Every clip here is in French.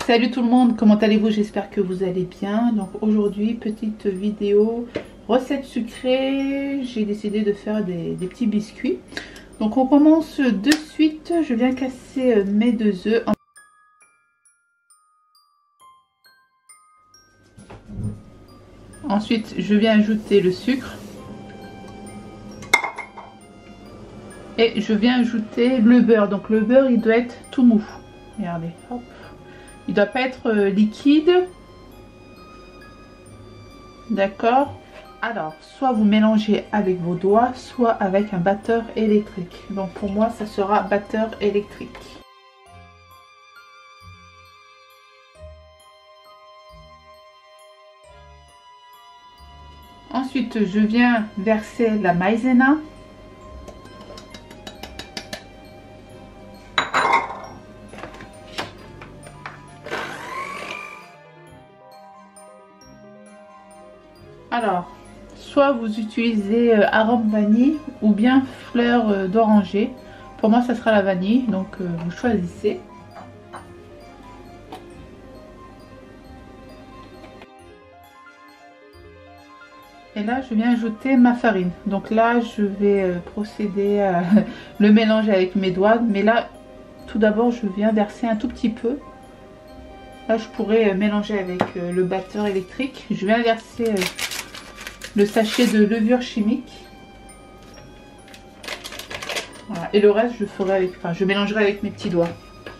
Salut tout le monde, comment allez-vous? J'espère que vous allez bien. Donc aujourd'hui, petite vidéo recette sucrée. J'ai décidé de faire des petits biscuits. Donc on commence de suite. Je viens casser mes 2 œufs. Ensuite, je viens ajouter le sucre. Et je viens ajouter le beurre. Donc le beurre, il doit être tout mou. Regardez, hop. Il ne doit pas être liquide. D'accord? Alors, soit vous mélangez avec vos doigts, soit avec un batteur électrique. Donc pour moi, ça sera batteur électrique. Ensuite, je viens verser la maïzena. Alors, soit vous utilisez arôme vanille ou bien fleur d'oranger. Pour moi, ça sera la vanille, donc vous choisissez. Et là, je viens ajouter ma farine. Donc là, je vais procéder à le mélanger avec mes doigts. Mais là, tout d'abord, je viens verser un tout petit peu. Là, je pourrais mélanger avec le batteur électrique. Je viens verser le sachet de levure chimique. Voilà. Et le reste, je ferai avec, enfin, je mélangerai avec mes petits doigts.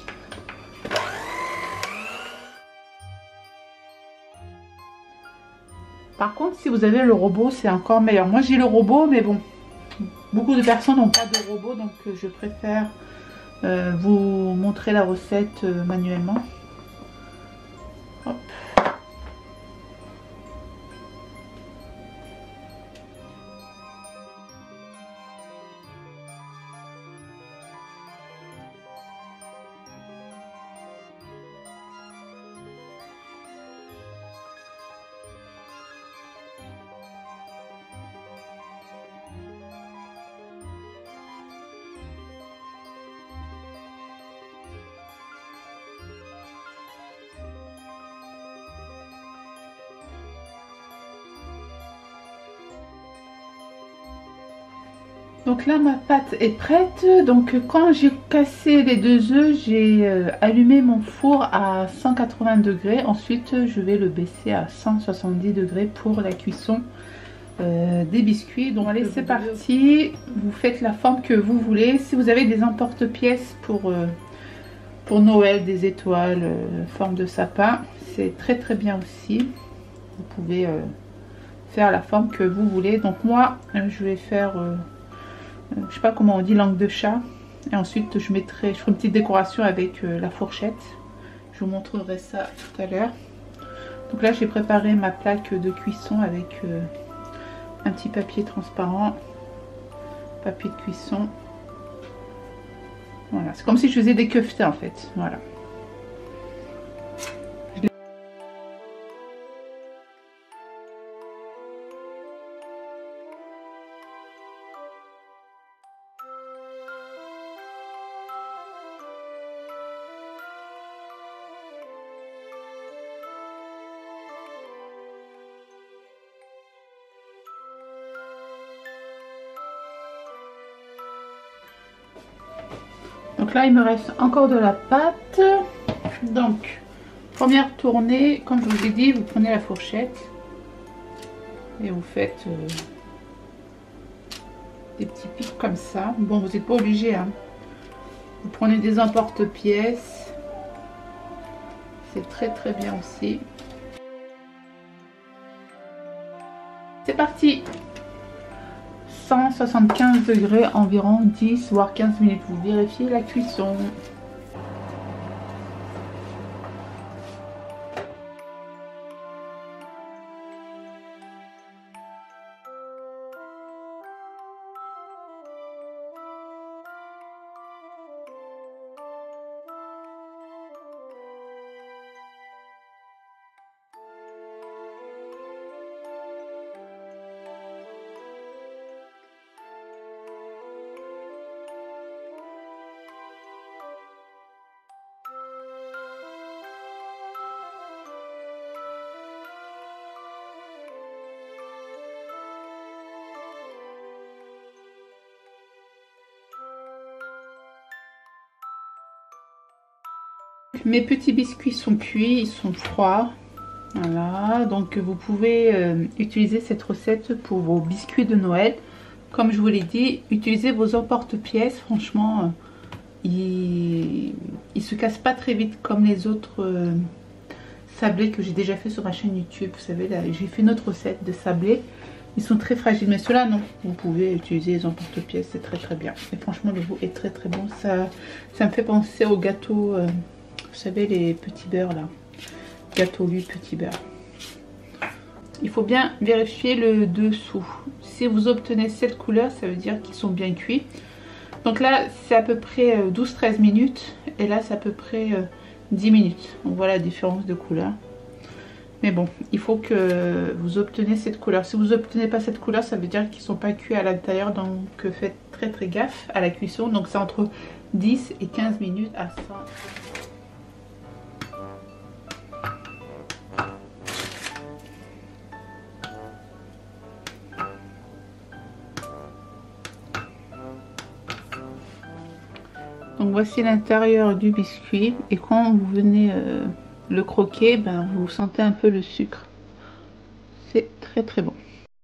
Par contre, si vous avez le robot, c'est encore meilleur. Moi, j'ai le robot, mais bon, beaucoup de personnes n'ont pas de robot, donc je préfère vous montrer la recette manuellement. Hop. Donc là, ma pâte est prête. Donc quand j'ai cassé les 2 œufs, j'ai allumé mon four à 180 degrés. Ensuite, je vais le baisser à 170 degrés pour la cuisson des biscuits. Donc allez, c'est parti. Vous faites la forme que vous voulez. Si vous avez des emporte-pièces pour Noël, des étoiles, forme de sapin, c'est très très bien aussi. Vous pouvez faire la forme que vous voulez. Donc moi, je vais faire... je sais pas comment on dit, langue de chat. Et ensuite je ferai une petite décoration avec la fourchette. Je vous montrerai ça tout à l'heure. Donc là j'ai préparé ma plaque de cuisson avec un petit papier transparent, papier de cuisson. Voilà, c'est comme si je faisais des keftas en fait. Voilà. Donc là il me reste encore de la pâte. Donc première tournée, comme je vous ai dit, vous prenez la fourchette et vous faites des petits pics comme ça. Bon, vous n'êtes pas obligé, hein. Vous prenez des emporte-pièces, c'est très très bien aussi. C'est parti. 175 degrés, environ 10 voire 15 minutes. Vous vérifiez la cuisson. mes petits biscuits sont cuits, ils sont froids. Voilà, donc vous pouvez utiliser cette recette pour vos biscuits de Noël. Comme je vous l'ai dit, utilisez vos emporte-pièces. Franchement, ils se cassent pas très vite comme les autres sablés que j'ai déjà fait sur ma chaîne YouTube. Vous savez, là, j'ai fait une autre recette de sablés. Ils sont très fragiles, mais ceux-là, non. Vous pouvez utiliser les emporte-pièces, c'est très très bien. Et franchement, le goût est très très bon. Ça me fait penser aux gâteaux, vous savez, les petits beurres là. Gâteau lui petit beurre. Il faut bien vérifier le dessous. Si vous obtenez cette couleur, ça veut dire qu'ils sont bien cuits. Donc là, c'est à peu près 12-13 minutes. Et là, c'est à peu près 10 minutes. On voit la différence de couleur. Mais bon, il faut que vous obtenez cette couleur. Si vous n'obtenez pas cette couleur, ça veut dire qu'ils ne sont pas cuits à l'intérieur. Donc faites très très gaffe à la cuisson. Donc c'est entre 10 et 15 minutes à 100. Donc voici l'intérieur du biscuit et quand vous venez le croquer, ben, vous sentez un peu le sucre. C'est très très bon.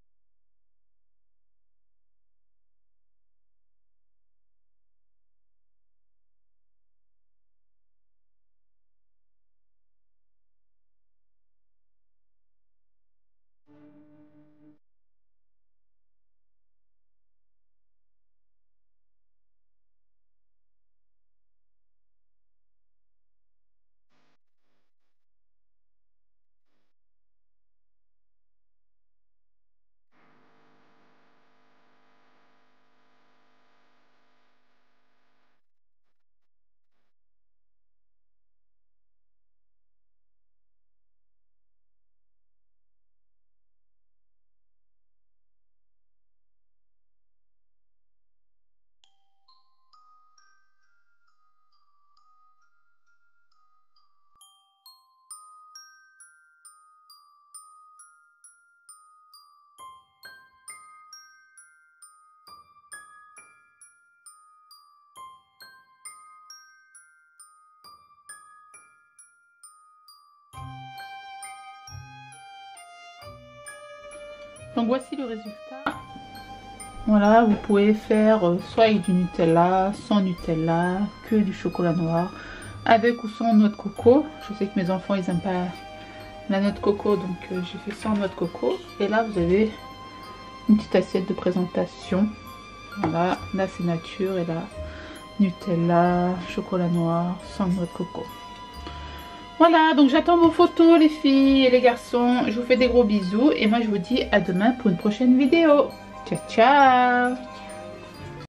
Donc voici le résultat. Voilà, vous pouvez faire soit avec du Nutella, sans Nutella, que du chocolat noir, avec ou sans noix de coco. Je sais que mes enfants ils n'aiment pas la noix de coco, donc j'ai fait sans noix de coco. Et là vous avez une petite assiette de présentation. Voilà, là c'est nature et là Nutella, chocolat noir, sans noix de coco. Voilà, donc j'attends vos photos les filles et les garçons. Je vous fais des gros bisous et moi je vous dis à demain pour une prochaine vidéo. Ciao ciao.